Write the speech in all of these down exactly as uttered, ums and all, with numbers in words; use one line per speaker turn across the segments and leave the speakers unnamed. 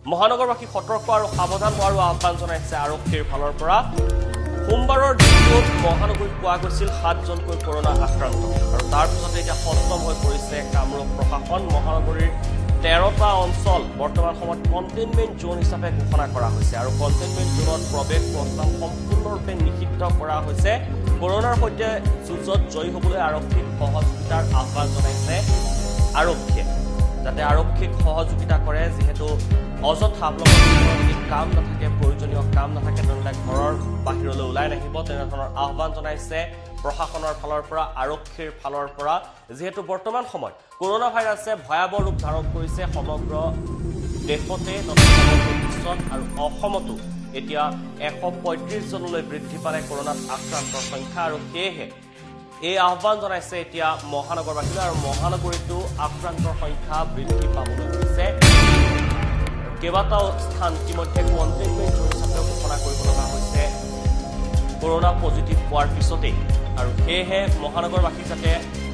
মহানগৰবাসী সতৰ্ক আৰু সাৱধান হোৱাৰ আহ্বান জনাইছে আৰক্ষীৰ ফালৰ পৰা সোমবাৰৰ দিনটোত মহানগৰীত পোৱা গৈছিল সাতজনকৈ কৰোনা আক্ৰান্ত আৰু তাৰ পিছতে এতিয়া সষ্টম হৈ পৰিছে কামৰূপ প্ৰশাসন মহানগৰীৰ তেৰটা অঞ্চল বৰ্তমান সময়ত কণ্টেইনমেণ্ট জোন হিচাপে ঘোষণা কৰা হৈছে আৰু কণ্টেইনমেণ্ট জোনত প্ৰৱেশ প্ৰস্থান সম্পূৰ্ণৰূপে নিষিদ্ধ কৰা হৈছে কৰোনাৰ সৈতে যুঁজত জয়ী হ'বলৈ আৰক্ষীক সহযোগিতাৰ আহ্বান জনাইছে আৰক্ষীয়ে যাতে আৰক্ষীক সহযোগিতা কৰে যিহেতু অযথা আপোনালোকৰ কাম নাথাকে প্ৰয়োজনীয় কাম নাথাকে তেনেহ'লে ঘৰৰ বাহিৰলৈ ওলাই নাহিব তেনেধৰণৰ আহ্বান জনাইছে প্ৰশাসনৰ ফালৰ পৰা আৰক্ষীৰ ফালৰ পৰা যিহেতু বৰ্তমান সময়ত কৰোনা ভাইৰাছে ভয়াৱহ ৰূপ ধাৰণ কৰিছে সমগ্ৰ দেশতে বিশ্বত আৰু অসমতো এতিয়া এশ পঁয়ত্ৰিশ জনলৈ বৃদ্ধি পালে কৰোনাত আক্ৰান্তৰ সংখ্যা আৰু সেয়েহে এই আহ্বান জনাইছে এতিয়া মহানগৰবাসীলৈ আৰু মহানগৰীতো আক্ৰান্তৰ সংখ্যা বৃদ্ধি পাবলৈ ধৰিছে কেইবাটাও স্থান ইতিমধ্যে কণ্টেইনমেণ্ট জোন হিচাপে ঘোষণা কৰিব লগা হৈছে কৰোনা পজিটিভ হোৱাৰ পিছতেই আৰু সেয়েহে মহানগৰবাসী যাতে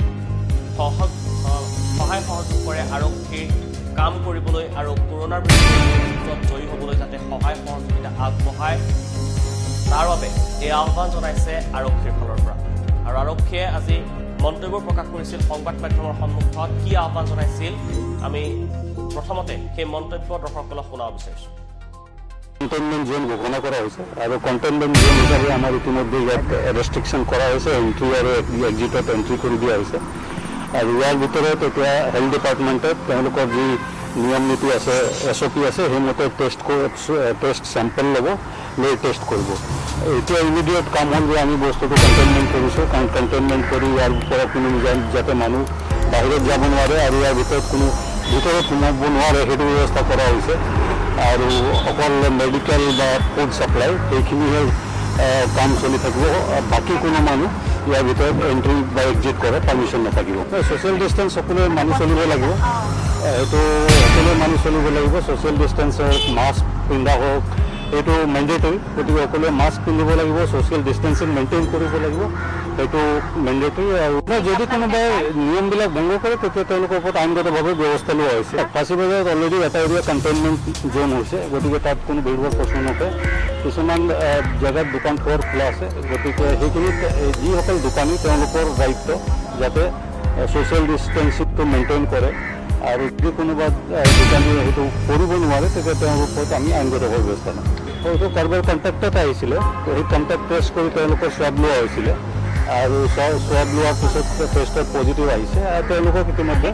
সহায় সহযোগ কৰে আৰক্ষীৰ কাম কৰিবলৈ আৰু কৰোনাৰ বিৰুদ্ধে জয়ী হ'বলৈ যাতে সহায় সহযোগিতা আগবঢ়ায় তাৰ বাবে এই আহ্বান জনাইছে আৰক্ষীৰ ফালৰ পৰা আৰু আৰক্ষীয়ে আজি মন্তব্য প্ৰকাশ কৰিছিল সংবাদ মাধ্যমৰ সন্মুখত কি আহ্বান জনাইছিল আমি প্ৰথমতে সেই মন্তব্য দৰ্শকসকলক শুনাব বিচাৰিছোঁ
কণ্টেইনমেণ্ট জোন ঘোষণা কৰা হৈছে আৰু কণ্টেইনমেণ্ট জোন হিচাপে আমাৰ ইতিমধ্যে ইয়াত ৰেষ্ট্ৰিকশ্যন কৰা হৈছে এণ্ট্ৰি আৰু এক্সিটত এণ্ট্ৰি কৰি দিয়া হৈছে আৰু ইয়াৰ ভিতৰত এতিয়া হেল্থ ডিপাৰ্টমেণ্টে তেওঁলোকৰ যি নিয়ম নীতি আছে এছ অ' পি আছে সেইমতে টেষ্ট টেষ্ট চেম্পল ল'ব লৈ টেষ্ট কৰিব এতিয়া ইমিডিয়েট কাম হ'ল যে আমি বস্তুটো কণ্টেইনমেণ্ট কৰিছোঁ কাৰণ কণ্টেইনমেণ্ট কৰি ইয়াৰ পৰা কোনো যাতে মানুহ বাহিৰত যাব নোৱাৰে আৰু ইয়াৰ ভিতৰত কোনো ভিতৰত সোমাব নোৱাৰে সেইটো ব্যৱস্থা কৰা হৈছে আৰু অকল মেডিকেল বা ফুড ছাপ্লাই সেইখিনিহে কাম চলি থাকিব বাকী কোনো মানুহ ইয়াৰ ভিতৰত এণ্ট্ৰি বা এক্সিট কৰে পাৰ্মিশ্যন নাথাকিব ছ'চিয়েল ডিষ্টেঞ্চ সকলোৱে মানি চলিব লাগিব এইটো সকলোৱে মানি চলিব লাগিব ছ'চিয়েল ডিষ্টেঞ্চৰ মাস্ক পিন্ধা হওক এইটো মেণ্ডেটৰী গতিকে সকলোৱে মাস্ক পিন্ধিব লাগিব ছ'চিয়েল ডিষ্টেঞ্চিং মেইনটেইন কৰিব লাগিব সেইটো মেণ্ডেটৰী আৰু যদি কোনোবাই নিয়মবিলাক ভংগ কৰে তেতিয়া তেওঁলোকৰ ওপৰত আইনগতভাৱে ব্যৱস্থা লোৱা হৈছে ফাঁচী বজাৰত অলৰেডি এটা এৰিয়া কণ্টেইনমেণ্ট জোন হৈছে গতিকে তাত কোনো ভিৰভাৰ প্ৰশ্ন নকৰে কিছুমান জেগাত দোকান পোহাৰ খোলা আছে গতিকে সেইখিনিত যিসকল দোকানী তেওঁলোকৰ দায়িত্ব যাতে ছ'চিয়েল ডিষ্টেঞ্চিংটো মেইনটেইন কৰে আৰু যদি কোনোবা দোকানীয়ে সেইটো কৰিব নোৱাৰে তেতিয়া তেওঁলোকৰ ওপৰত আমি আইনগতভাৱে ব্যৱস্থা লওঁ হয়তো কাৰোবাৰ কণ্টেক্টত আহিছিলে সেই কণ্টেক্ট টেষ্ট কৰি তেওঁলোকৰ স্বাব লোৱা হৈছিলে আৰু স্বাব লোৱাৰ পিছত টেষ্টত পজিটিভ আহিছে আৰু তেওঁলোকক ইতিমধ্যে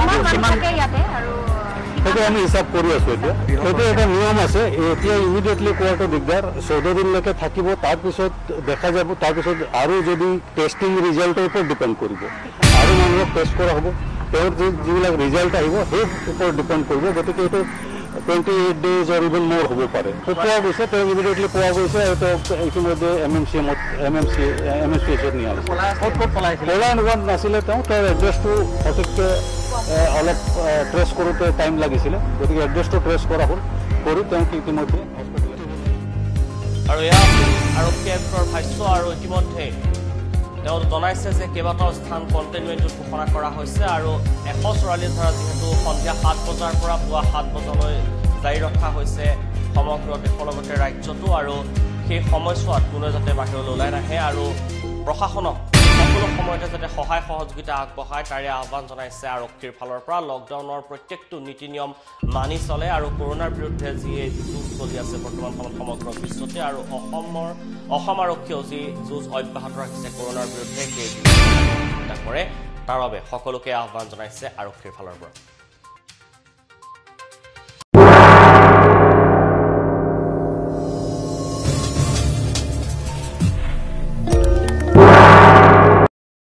সেইটো আমি হিচাপ কৰি আছোঁ এতিয়া সেইটো এটা নিয়ম আছে এতিয়া ইমিডিয়েটলি কোৱাটো দিগদাৰ চৈধ্য দিনলৈকে থাকিব তাৰপিছত দেখা যাব তাৰপিছত আৰু যদি টেষ্টিং ৰিজাল্টৰ ওপৰত ডিপেণ্ড কৰিব আৰু মানুহক টেষ্ট কৰা হ'ব তেওঁৰ যি যিবিলাক ৰিজাল্ট আহিব সেই ওপৰত ডিপেণ্ড কৰিব গতিকে এইটো twenty eight days or even মোৰ হ'ব পাৰে পোৱা গৈছে তেওঁ ইমিডিয়েটলি পোৱা গৈছে আৰু তেওঁক ইতিমধ্যে এম এম চি এমত M M C M M C এইচত নিয়া হৈছে পলাই নোহোৱা নাছিলে তেওঁ তেওঁৰ এড্ৰেছটো সঠিককৈ অলপ ট্ৰেছ কৰোঁতে টাইম লাগিছিলে গতিকে এড্ৰেছটো ট্ৰেছ কৰা হ'ল কৰি তেওঁক ইতিমধ্যে
আৰু এয়া আৰক্ষী আয়ুক্তৰ ভাষ্য আৰু ইতিমধ্যে তেওঁ জনাইছে যে কেইবাটাও স্থান কণ্টেইনমেণ্টত ঘোষণা কৰা হৈছে আৰু এশ চৌৰাল্লিছ ধাৰা যিহেতু সন্ধিয়া সাত বজাৰ পৰা পুৱা সাত বজালৈ জাৰি ৰখা হৈছে সমগ্ৰ দেশৰ লগতে ৰাজ্যতো আৰু সেই সময়ছোৱাত কোনোৱে যাতে বাহিৰলৈ ওলাই নাহে আৰু প্ৰশাসনক সকলো সময়তে যাতে সহায় সহযোগিতা আগবঢ়ায় তাৰে আহ্বান জনাইছে আৰক্ষীৰ ফালৰ পৰা লকডাউনৰ প্ৰত্যেকটো নীতি নিয়ম মানি চলে আৰু কৰোনাৰ বিৰুদ্ধে যি যুঁজ চলি আছে বৰ্তমান সময়ত সমগ্ৰ বিশ্বতে আৰু অসমৰ অসম আৰক্ষীয়েও যি যুঁজ অব্যাহত ৰাখিছে কৰোনাৰ বিৰুদ্ধে সেই যুঁজ কৰে তাৰ বাবে সকলোকে আহ্বান জনাইছে আৰক্ষীৰ ফালৰ পৰা।